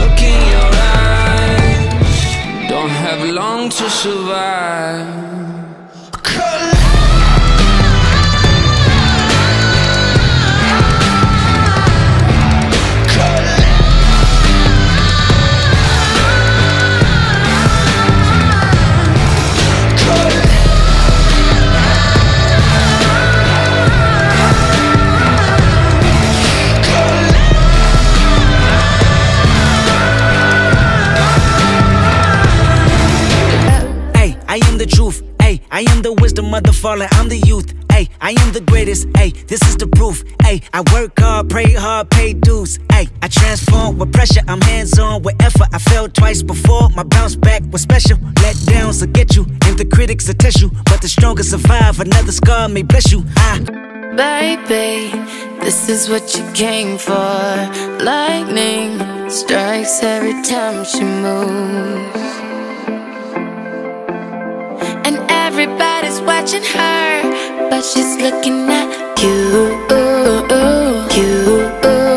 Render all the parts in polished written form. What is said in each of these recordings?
look in your eyes. Don't have long to survive. I am the truth, ayy. I am the wisdom of the fallen, I'm the youth, ayy. I am the greatest, ayy. This is the proof, ayy. I work hard, pray hard, pay dues, ayy. I transform with pressure, I'm hands-on with effort. I fell twice before, my bounce back was special. Let downs will get you, and the critics will test you, but the strongest survive, another scar may bless you. Baby, this is what you came for. Lightning strikes every time she moves, and everybody's watching her, but she's looking at you, you,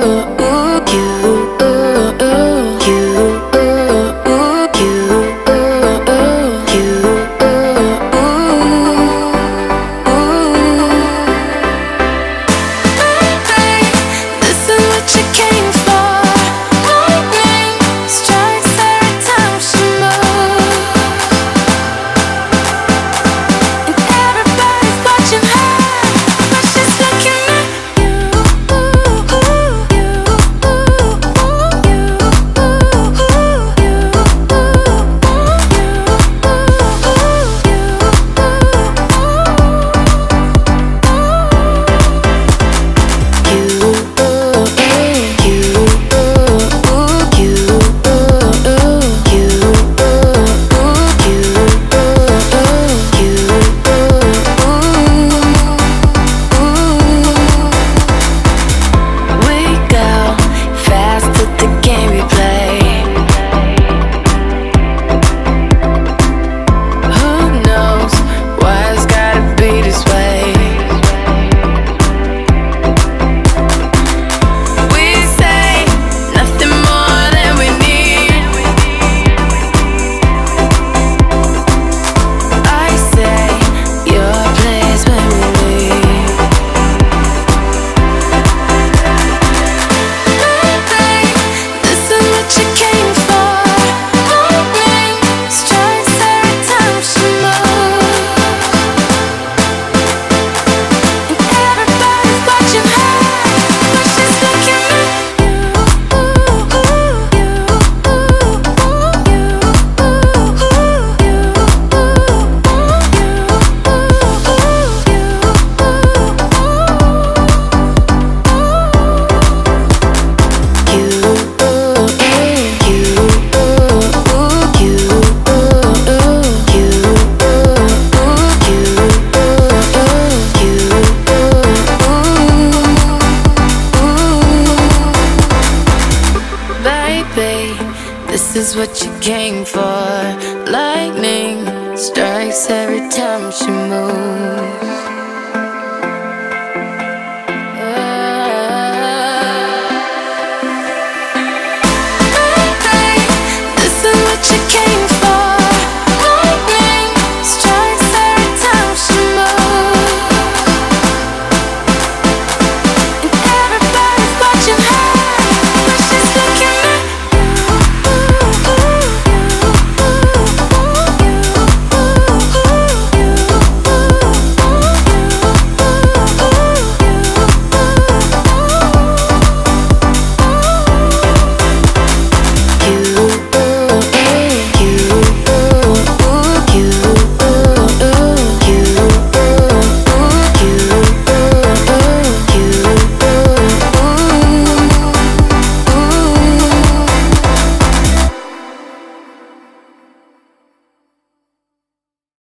this is what you came for. Lightning strikes every time she moves.